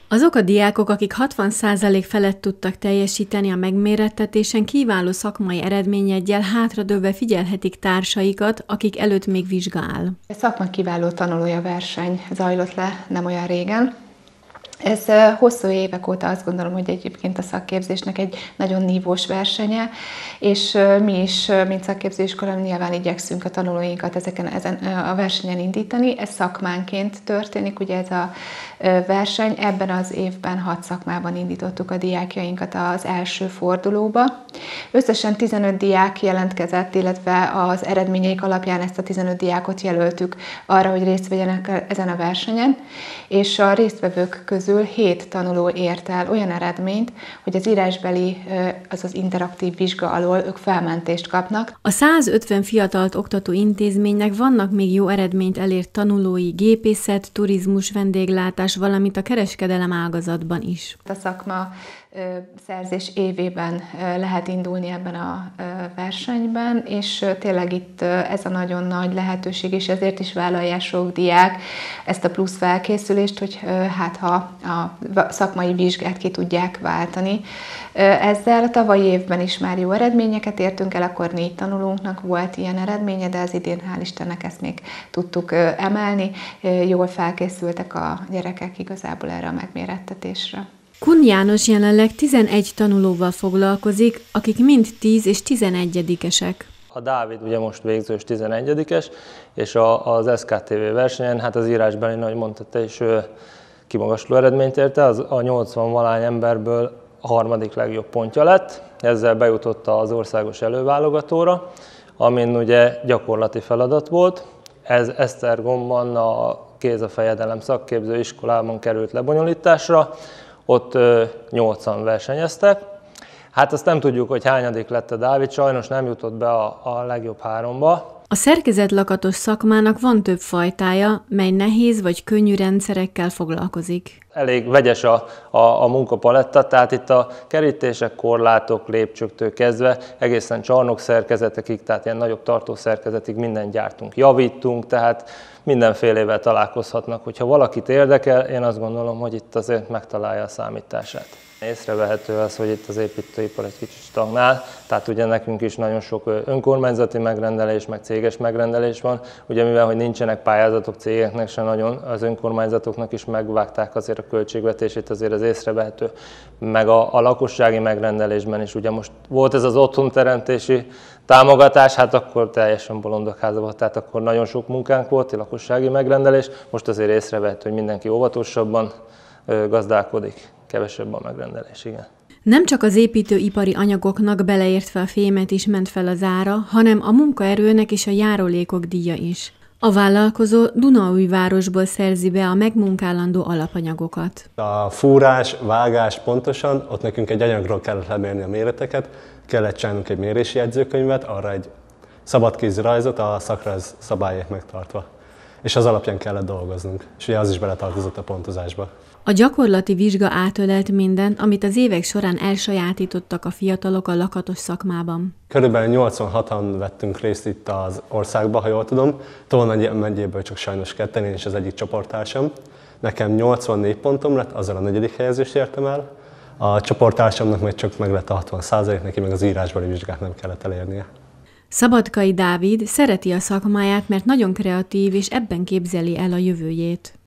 Azok a diákok, akik 60% felett tudtak teljesíteni a megmérettetésen, kiváló szakmai eredményeggyel hátradőlve figyelhetik társaikat, akik előtt még vizsga áll. A szakma kiváló tanulója verseny zajlott le nem olyan régen. Ez hosszú évek óta azt gondolom, hogy egyébként a szakképzésnek egy nagyon nívós versenye, és mi is, mint szakképzőiskola, nyilván igyekszünk a tanulóinkat ezen a versenyen indítani. Ez szakmánként történik, ugye ez a verseny. Ebben az évben 6 szakmában indítottuk a diákjainkat az első fordulóba. Összesen 15 diák jelentkezett, illetve az eredményeik alapján ezt a 15 diákot jelöltük arra, hogy részt vegyenek ezen a versenyen, és a résztvevők közül 7 tanuló ért el olyan eredményt, hogy az írásbeli, azaz interaktív vizsga alól ők felmentést kapnak. A 150 fiatalt oktató intézménynek vannak még jó eredményt elért tanulói gépészet, turizmus, vendéglátás, valamint a kereskedelem ágazatban is. A szakma szerzés évében lehet indulni ebben a versenyben, és tényleg itt ez a nagyon nagy lehetőség, és ezért is vállalják sok diák ezt a plusz felkészülést, hogy hát ha a szakmai vizsgát ki tudják váltani. Ezzel a tavalyi évben is már jó eredményeket értünk el, akkor 4 tanulónknak volt ilyen eredménye, de az idén hál' Istennek ezt még tudtuk emelni. Jól felkészültek a gyerekek igazából erre a megmérettetésre. Kun János jelenleg 11 tanulóval foglalkozik, akik mind 10 és 11-esek. A Dávid ugye most végzős 11-es, és az SKTV versenyen, hát az írásbeli, ahogy mondta te is, kimagasló eredményt érte, az a 80-valány emberből a 3. legjobb pontja lett, ezzel bejutott az országos előválogatóra, amin ugye gyakorlati feladat volt. Ez Esztergomban a Kézafejedelem szakképző iskolában került lebonyolításra, ott 80 versenyeztek. Hát azt nem tudjuk, hogy hányadik lett a Dávid, sajnos nem jutott be a legjobb 3-ba. A szerkezetlakatos szakmának van több fajtája, mely nehéz vagy könnyű rendszerekkel foglalkozik. Elég vegyes a munkapaletta, tehát itt a kerítések, korlátok, lépcsőktől kezdve egészen csarnokszerkezetekig, tehát ilyen nagyobb tartószerkezetig mindent gyártunk, javítunk, tehát mindenfélével találkozhatnak. Hogyha valakit érdekel, én azt gondolom, hogy itt azért megtalálja a számítását. Észrevehető az, hogy itt az építőipar egy kicsit stagnál, tehát ugye nekünk is nagyon sok önkormányzati megrendelés, meg céges megrendelés van, ugye mivel hogy nincsenek pályázatok cégeknek se nagyon, az önkormányzatoknak is megvágták azért a költségvetését, azért az észrevehető, meg a lakossági megrendelésben is, ugye most volt ez az otthonteremtési támogatás, hát akkor teljesen bolondok háza volt, tehát akkor nagyon sok munkánk volt, lakossági megrendelés, most azért észrevehető, hogy mindenki óvatosabban gazdálkodik. Kevesebb a megrendelés, igen. Nem csak az építőipari anyagoknak beleértve a fémet is ment fel az ára, hanem a munkaerőnek és a járulékok díja is. A vállalkozó Dunaújvárosból szerzi be a megmunkálandó alapanyagokat. A fúrás, vágás pontosan, ott nekünk egy anyagról kellett lemérni a méreteket, kellett csinálnunk egy mérési jegyzőkönyvet, arra egy szabadkézi rajzot, a szakrajz szabályok megtartva. És az alapján kellett dolgoznunk, és ugye az is beletartozott a pontozásba. A gyakorlati vizsga átölelt mindent, amit az évek során elsajátítottak a fiatalok a lakatos szakmában. Körülbelül 86-an vettünk részt itt az országban, ha jól tudom. Tolna megyéből csak sajnos 2, én és az egyik csoporttársam. Nekem 84 pontom lett, azzal a 4. helyezést értem el. A csoporttársamnak meg csak meg lett a 60%, neki meg az írásbeli vizsgát nem kellett elérnie. Szabadkai Dávid szereti a szakmáját, mert nagyon kreatív és ebben képzeli el a jövőjét.